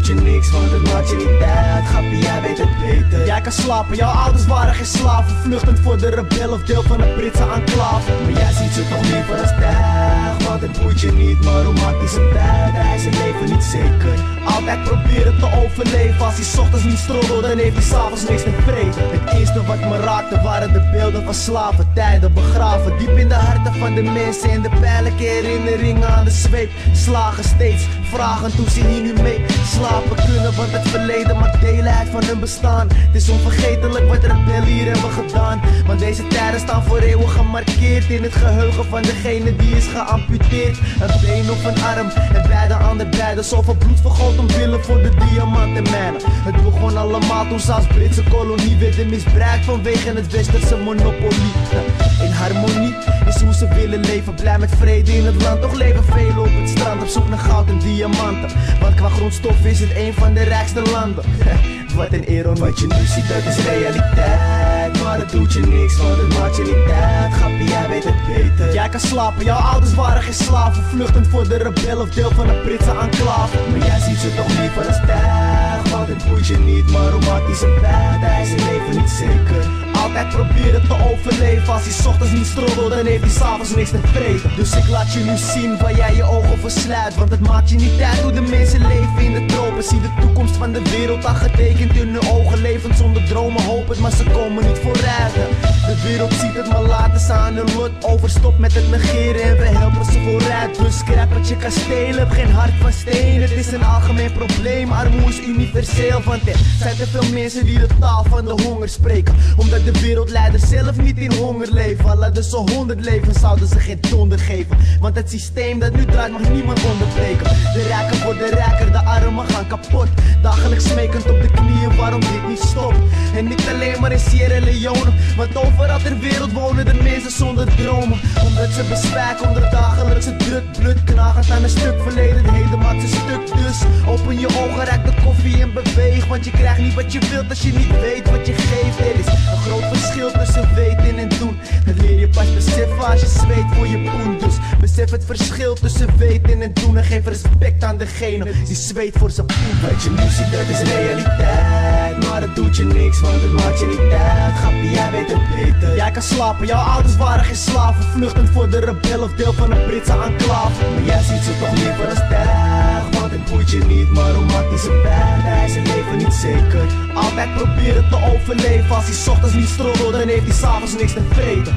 doet je niks, want het maakt je niet uit. Grappie, jij weet het beter. Jij kan slapen, jouw ouders waren geen slaven, vluchtend voor de rebel of deel van de Britse enclave. Maar jij ziet ze toch liever als tuig, want het boeit je niet, maar hoe maakt hij zijn tijd? Hij is zijn leven niet zeker, altijd proberen te overleven. Als hij 's ochtends niet stroddelt, dan heeft hij 's avonds niks te vreten. Het eerste wat me raakte waren de beelden van slaven, tijden begraven diep in de harten van de mensen. En de pijnlijke herinneringen aan de zweep slagen steeds vragen hoe ze hier nu mee slapen kunnen. Want het verleden maakt deel uit van hun bestaan. Het is onvergetelijk wat rebellen hier hebben gedaan. Want deze tijden staan voor eeuwig gemarkeerd in het geheugen van degene die is geamputeerd. Een been of een arm en beide aan de beide. Zoveel bloed vergoten omwille voor de diamantenmijnen. Het begon allemaal toen ze als Britse kolonie werden misbruikt vanwege het westerse monopolie. In harmonie is hoe ze willen leven, blij met vrede in het land. Toch leven velen op het strand op zoek naar goud en diamanten. Want qua grondstof is het een van de rijkste landen. Wat een ironie. Wat je nu ziet, dat is realiteit. Maar het doet je niks, want het maakt je niet uit. Grappie, jij weet het beter. Jij kan slapen, jouw ouders waren geen slaven, vluchtend voor de rebel of deel van de Britse enclave. Maar jij ziet ze toch liever als tuig, want het boeit je niet, maar hoe maakt hij zijn tijd? Hij is zijn leven niet zeker, altijd proberen te overleven. Als hij 's ochtends niet stroddelt, dan heeft hij 's avonds niks te vreten. Dus ik laat je nu zien waar jij je ogen versluit, want het maakt je niet uit hoe de mensen leven in de tropen. Zie de toekomst van de wereld al getekend in hun ogen. Levend zonder dromen, hoop het, maar ze komen niet vooruit. De wereld ziet het, maar laten ze aan hun lot over. Stop met het negeren en we helpen ze vooruit. Dus scrap wat je kan stelen, heb geen hart van steen. Het is een algemeen probleem, armoede is universeel. Want er zijn te veel mensen die de taal van de honger spreken, omdat de wereldleiders zelf niet in honger leven. Al hadden ze 100 levens, zouden ze geen donder geven. Want het systeem dat nu draait mag niemand onderbreken. De rijken worden rijker, de armen gaan kapot. Dagelijks smekend op de knieën waarom dit niet stopt. En niet alleen maar in Sierra Leone, want overal ter wereld wonen de mensen zonder dromen. Omdat ze bezwijken onder dagelijkse druk, bloed knagend aan een stuk verleden. Het heden maakt ze stuk, dus open je ogen, raak de koffie en beweeg. Want je krijgt niet wat je wilt als je niet weet wat je geeft. Er is een groot verschil tussen weten en doen. Dat leer je pas beseffen als je zweet voor je poen. Dus besef het verschil tussen weten en doen. En geef respect aan degene die zweet voor zijn poen. Wat je nu ziet, dat is realiteit. Maar het doet je niks, want het maakt je niet uit. Grappie, jij weet het beter. Jij kan slapen, jouw ouders waren geen slaven, vluchtend voor de rebel of deel van de Britse enclave. Maar jij ziet ze toch liever als tuig, want het boeit je niet, maar hoe maakt hij zijn tijd? Hij is zijn leven niet zeker, altijd proberen te overleven. Als hij 's ochtends niet stroddelt, dan heeft hij 's avonds niks te vreten.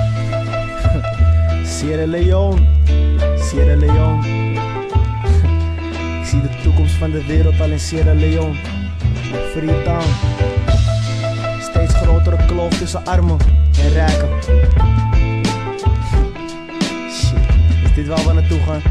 Sierra Leone, Sierra Leone. Ik zie de toekomst van de wereld al in Sierra Leone. Freetown. Steeds grotere kloof tussen armen en rijken. Shit, is dit waar we naartoe gaan?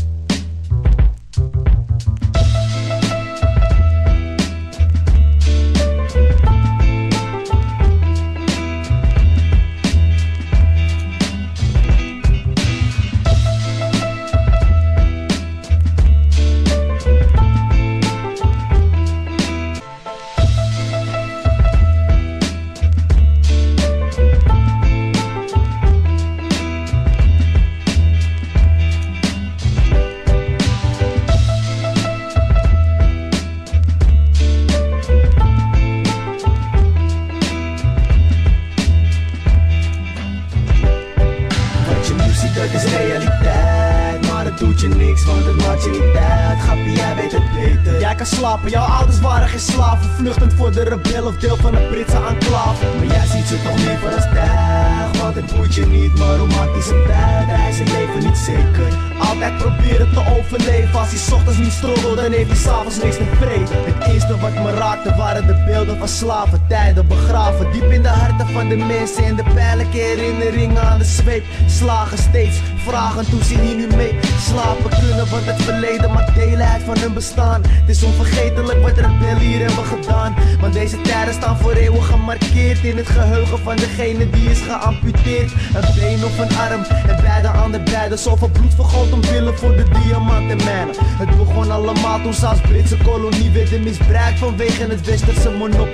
Dat is realiteit, maar het doet je niks, want het maakt je niet uit. Grappie, jij weet het beter. Jij kan slapen, jouw ouders waren geen slaven, vluchtend voor de rebel of deel van de Britse enclave. Maar jij ziet ze toch liever als tuig, want het boeit je niet, maar hoe maakt hij zijn tijd? Hij is zijn leven niet zeker, altijd proberen te overleven. Als hij 's ochtends niet stroddelt, dan heeft hij 's avonds niks te vreten. Het eerste wat me raakte waren de beelden van slaven, tijden begraven diep in de harten van de mensen. En de pijnlijke herinneringen aan de zweep slagen steeds vragen hoe ze hier nu mee slapen kunnen. Want het verleden maakt deel uit van hun bestaan. Het is onvergetelijk wat rebellen hier hebben gedaan. Want deze tijden staan voor eeuwig gemarkeerd in het geheugen van degene die is geamputeerd. Een been of een arm en beide aan de beide. Zoveel bloed vergoten omwille voor de diamantenmijnen. Het begon allemaal toen ze als Britse kolonie werden misbruikt vanwege het westerse monopolie.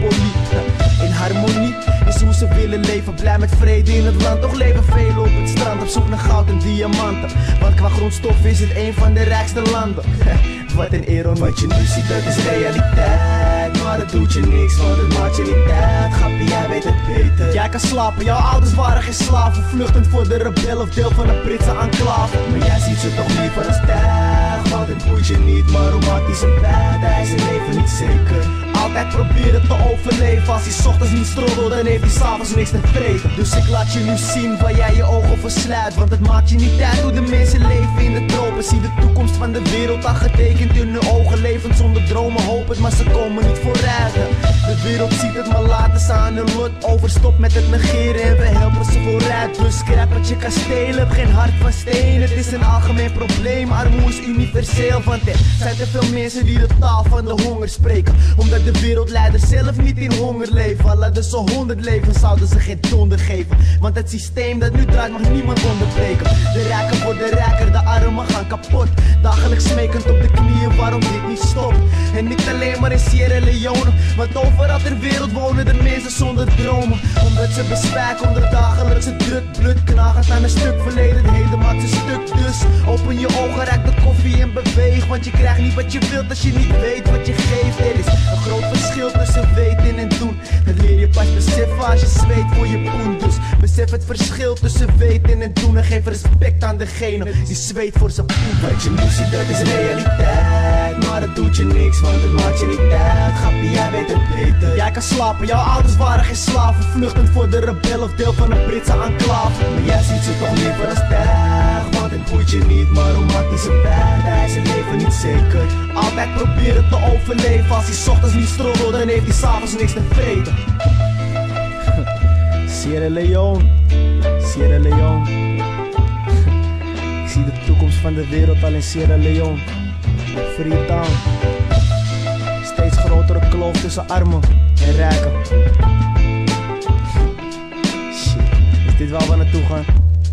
monopolie. In harmonie is hoe ze willen leven. Blij met vrede in het land, toch leven velen op het strand op zoek naar goud en diamanten. Want qua grondstof is het een van de rijkste landen. Wat een ironie. Wat je nu ziet, dat is realiteit. Maar dat doet je niks, want het maakt je niet uit. Grappie, jij weet het beter. Jij kan slapen, jouw ouders waren geen slaven. Vluchtend voor de rebel of deel van een Britse enclave. Maar jij ziet ze toch liever als tuig. Want het boeit je niet, maar hoe maakt hij zijn bed? Hij is zijn leven niet zeker. Altijd proberen te overleven. Als hij 's ochtends niet stroddelt, dan heeft hij 's avonds niks te vreten. Dus ik laat je nu zien waar jij je ogen voor sluit. Want het maakt je niet uit hoe de mensen leven in de tropen. Zie de toekomst van de wereld al getekend in hun ogen. Leven zonder dromen, hoop het, maar ze komen niet vooruit. De wereld ziet het, maar laten ze aan hun lot over. Stop met het negeren en we helpen ze vooruit. Dus scrap wat je kan stelen, heb geen hart van steen. Het is een algemeen probleem, armoede is universeel. Want er zijn te veel mensen die de taal van de honger spreken. Omdat de wereldleiders zelf niet in honger leven. Al hadden ze 100 leven, zouden ze geen donder geven. Want het systeem dat nu draait mag niemand onderbreken. De rijken worden rijker, de armen gaan kapot. Dagelijks smekend op de knieën waarom dit niet stopt. En niet alleen maar in Sierra Leone, want overal ter wereld wonen de mensen zonder dromen. Omdat ze bezwijken onder dagelijkse druk. Bloed knagend aan een stuk verleden, het heden maakt ze stuk. Dus open je ogen, raak de koffie en beweeg. Want je krijgt niet wat je wilt als je niet weet wat je geeft. Er is een groot verschil tussen weten en doen. Dat leer je pas beseffen als je zweet voor je poen. Dus besef het verschil tussen weten en doen. En geef respect aan degene die zweet voor zijn poen. Wat je nu ziet, dat is realiteit. Maar dat doet je niks, want het maakt je niet uit. Grappie, jij weet het beter. Jij kan slapen, jouw ouders waren geen slaven. Vluchtend voor de rebel of deel van een Britse enclave. Maar jij ziet ze toch liever als tuig. Want het boeit je niet, maar hoe maakt hij zijn bed? Hij is zijn leven niet zeker. Altijd proberen te overleven. Als hij 's ochtends niet stroddelt, dan heeft hij 's avonds niks te vreten. Sierra Leone, Sierra Leone. Ik zie de toekomst van de wereld al in Sierra Leone. Freetown. Steeds grotere kloof tussen armen en rijken. Shit, is dit waar we naartoe gaan?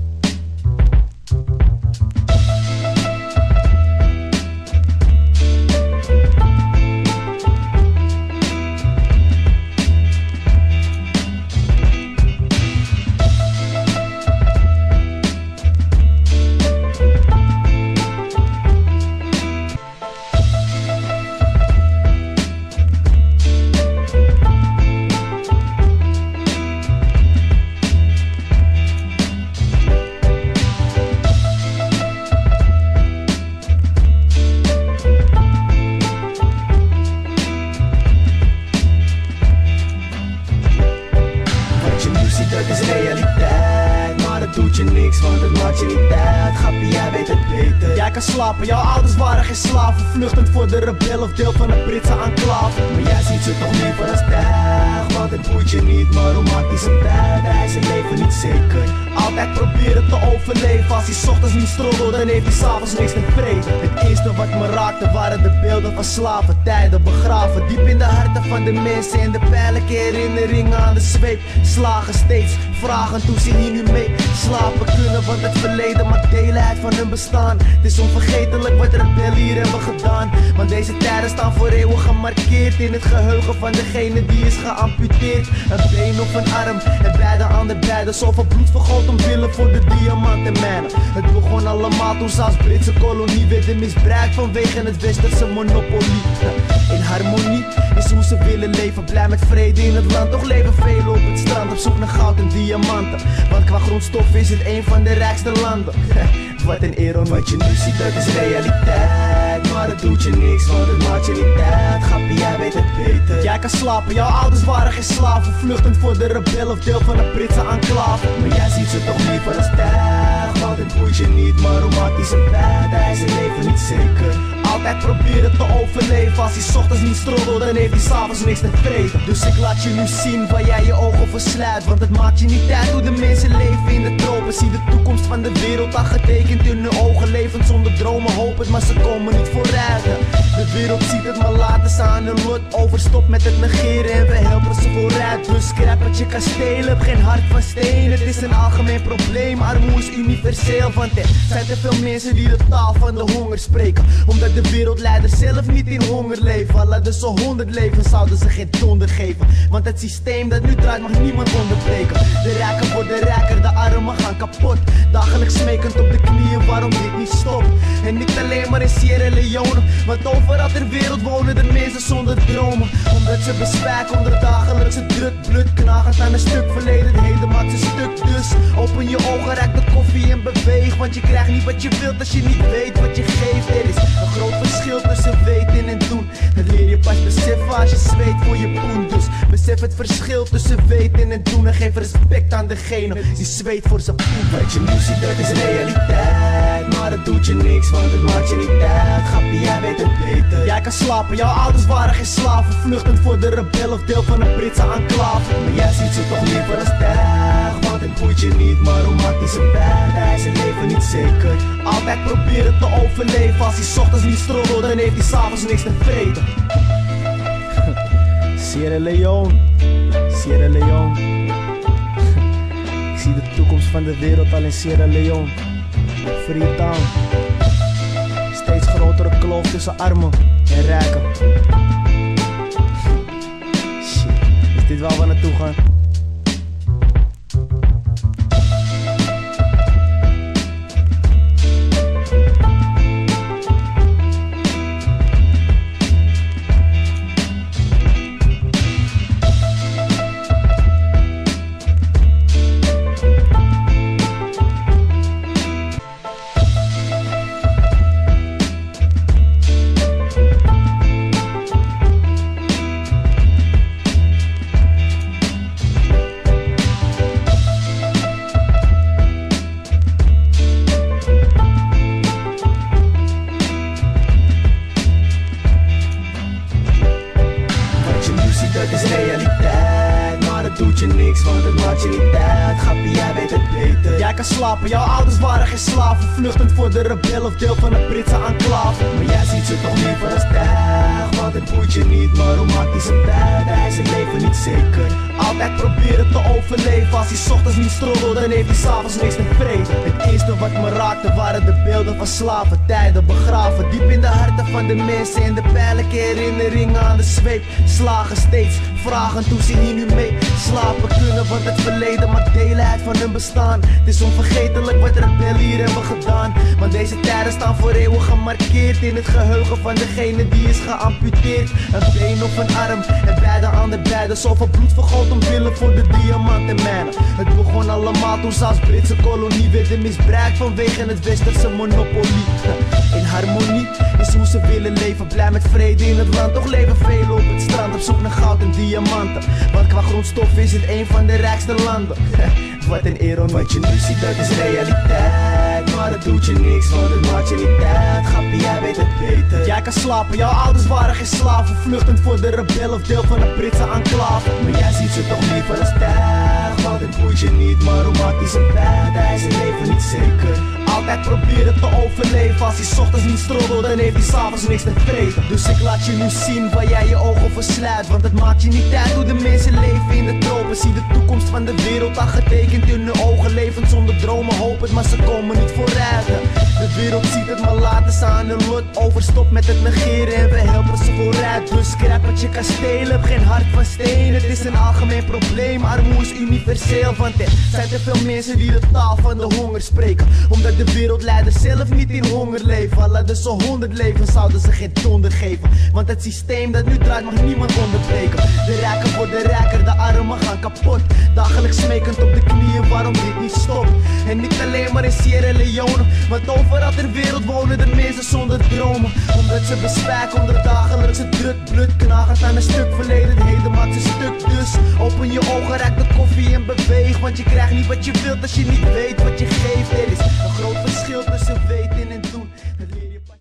Dat is realiteit, maar dat doet je niks, want het maakt je niet uit. Grappie, jij weet het beter. Jij kan slapen, jouw ouders waren geen slaven. Vluchtend voor de rebel of deel van een Britse enclave. Maar jij ziet ze toch liever als tuig. Want het boeit je niet, maar hoe maakt hij zijn bed? Hij is zijn leven niet zeker. Altijd proberen te overleven. Als hij 's ochtends niet stroddelt, dan heeft hij 's avonds niks te vreten. Het eerste wat me raakte waren de beelden van slaven. Tijden begraven, diep in de harten van de mensen. En de pijnlijke herinneringen aan de zweep. Slagen steeds, vragen hoe ze hier nu mee slapen kunnen. Want het verleden maakt deel uit van hun bestaan. Het is onvergetelijk wat rebellen hier hebben gedaan. Want deze tijden staan voor eeuwig gemarkeerd in het geheugen van degene die is geamputeerd. Een been of een arm en beide aan de beide. Zoveel bloed vergoten omwille voor de diamantenmijnen. Het begon allemaal toen ze als Britse kolonie werden misbruikt vanwege het westerse monopolie. In harmonie is hoe ze willen leven. Blij met vrede in het land, toch leven velen op het strand op zoek naar goud en diamanten. Want qua grondstof is het een van de rijkste landen. Wat een ironie. Wat je nu ziet, dat is realiteit. Maar dat doet je niks, want het maakt je niet uit. Grappie, jij weet het beter. Jij kan slapen, jouw ouders waren geen slaven. Vluchtend voor de rebel of deel van een Britse enclave. Maar jij ziet ze toch liever als tuig. Want het boeit je niet, maar hoe maakt hij zijn bed? Hij is zijn leven niet zeker. Altijd proberen te overleven. Als hij 's ochtends niet stroddelt, dan heeft hij 's avonds niks te vreten. Dus ik laat je nu zien waar jij je ogen voor sluit. Want het maakt je niet uit hoe de mensen leven in de tropen. Zie de toekomst van de wereld al getekend in hun ogen. Levend zonder dromen, hoop het, maar ze komen niet vooruit. De wereld ziet het, maar laten ze aan hun lot over. Stop met het negeren en we helpen ze vooruit. Dus scrap wat je kan stelen, heb geen hart van steen. Het is een algemeen probleem, armoede is universeel. Want er zijn te veel mensen die de taal van de honger spreken. Omdat de wereldleiders zelf niet in honger leven. Hadden dus al 100 levens, zouden ze geen donder geven. Want het systeem dat nu draait mag niemand onderbreken. De rijken worden rijker, de armen gaan kapot. Dagelijks smekend op de knieën waarom dit niet stopt. En niet alleen maar in Sierra Leone, want overal ter wereld wonen de mensen zonder dromen. Omdat ze bezwijken onder dagelijkse druk. Bloed knagend aan een stuk verleden, het heden maakt ze stuk. Dus open je ogen, raak de koffie en beweeg. Want je krijgt niet wat je wilt als je niet weet wat je geeft. Er is een groot verschil tussen weten en doen. Dat leer je pas beseffen als je zweet voor je poen. Dus besef het verschil tussen weten en doen. En geef respect aan degene die zweet voor zijn poen. Wat je nu ziet, dat is realiteit. Maar het doet je niks, want het maakt je niet uit. Grappie, jij weet het beter. Jij kan slapen, jouw ouders waren geen slaven. Vluchtend voor de rebel of deel van een Britse enclave. Maar jij ziet ze toch liever als tuig. Want het boeit je niet, maar hoe maakt hij zijn bed? Hij is zijn leven niet zeker. Altijd proberen te overleven. Als hij 's ochtends niet strobbelt, dan heeft hij 's avonds niks te vreten. Sierra Leone, Sierra Leone. Ik zie de toekomst van de wereld al in Sierra Leone. Freetown. Steeds grotere kloof tussen armen en rijken. Shit, is dit waar we naartoe gaan? Het is realiteit, maar het doet je niks, want het maakt je niet uit. Grappie, jij weet het beter. Jij kan slapen, jouw ouders waren geen slaven. Vluchtend voor de rebel of deel van een Britse enclave. Maar jij ziet ze toch liever als tuig. Want het boeit je niet, maar hoe maakt hij zijn bed? Hij is zijn leven niet zeker. Altijd proberen te overleven. Als hij 's ochtends niet strobbelt, dan heeft hij 's avonds niks te vreten. Het eerste wat me raakte waren de beelden van slaven. Tijden begraven, diep in de harten van de mensen. En de pijnlijke herinneringen aan de zweep. Slagen steeds, vragen hoe ze hier nu mee slapen kunnen. Want het verleden maakt deel uit van hun bestaan. Het is onvergetelijk wat rebellen hier hebben gedaan. Want deze tijden staan voor eeuwig gemarkeerd in het geheugen van degene die is geamputeerd. Een been of een arm en beide aan de beide. Zoveel bloed vergoten omwille voor de diamantenmijnen. Het begon allemaal toen ze als Britse kolonie werden misbruikt vanwege het westerse monopolie. In harmonie is hoe ze willen leven. Blij met vrede in het land, toch leven velen op het strand op zoek naar goud en diamanten. Want qua grondstof is het een van de rijkste landen. Wat een ironie. Wat je nu ziet, dat is realiteit. Maar het doet je niks, want het maakt je niet uit. Grappie, jij weet het beter. Jij kan slapen, jouw ouders waren geen slaven. Vluchtend voor de rebel of deel van een Britse enclave. Maar jij ziet ze toch liever als tuig. Want het boeit je niet, maar hoe maakt hij zijn bed? Hij is zijn leven niet zeker. Altijd proberen te overleven. Als hij 's ochtends niet strobbelt, dan heeft hij 's avonds niks te vreten. Dus ik laat je nu zien waar jij je ogen voor sluit. Want het maakt je niet uit hoe de mensen leven in de tropen. Zie de toekomst van de wereld al getekend in hun ogen. Levend zonder dromen, hopen, maar ze komen niet vooruit. De wereld ziet het, maar laten ze aan hun lot over. Stop met het negeren en we helpen ze vooruit. Dus scrap wat je kan stelen, heb geen hart van steen. Het is een algemeen probleem, armoede is universeel. Want er zijn te veel mensen die de taal van de honger spreken. Omdat de wereldleiders zelf niet in honger leven. Al hadden ze 100 levens, zouden ze geen donder geven. Want het systeem dat nu draait mag niemand onderbreken. De rijken worden rijker, de armen gaan kapot. Dagelijks smekend op de knieën waarom dit niet stopt. En niet alleen maar in Sierra Leone, want overal ter wereld wonen de mensen zonder dromen. Omdat ze bezwijken onder dagelijkse druk. Bloed knagend aan een stuk verleden, het heden maakt ze stuk. Dus open je ogen, raak de koffie en beweeg. Want je krijgt niet wat je wilt als je niet weet wat je geeft. Er is een groot verschil tussen